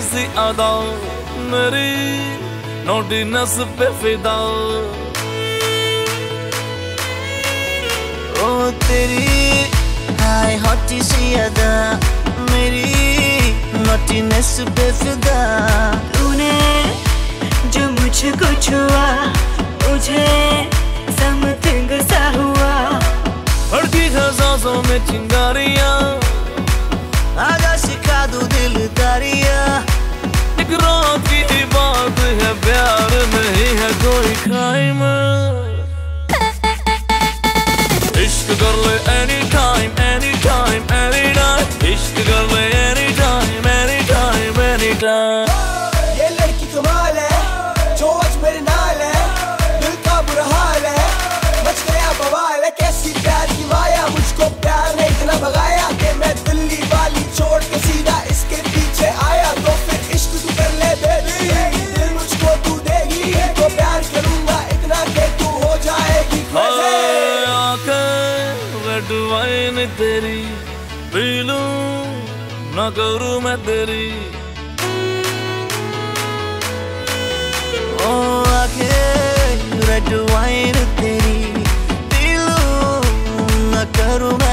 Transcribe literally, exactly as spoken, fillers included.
सी अदा मेरी नोटिनस पे फिदा। ओ तेरी हाय हॉटी सी अदा मेरी नोटिनस पे फिदा। तूने जो मुझको छुआ मुझे समथिंग सा हुआ। हड़की सांसों में चिंगारियां आजा सिखा दूं दिलदारियां। एक रात की बात है प्यार नहीं है कोई क्राइम। इश्क कर ले any time any time any night. इश्क कर ले any time any time any time. ये लड़की कमाल है जो आज मेरे नाल है, दिल का बुरा हाल है मच गया बवाल है। कैसी प्यार की माया मुझको प्यार ने इतना भगाया कि मैं दिल्ली वाली छोड़ के सीधा इसके पीछे आया। तो फिर इश्क तू कर ले बेबी, दिल मुझको तू देगी तो प्यार करूंगा इतना कि तू हो जाएगी crazy। आंखें रेड वाइन तेरी पी लूं ना करूं मैं तेरी। ओ आंखें रेड वाइन तेरी पी लूं ना करूं मैं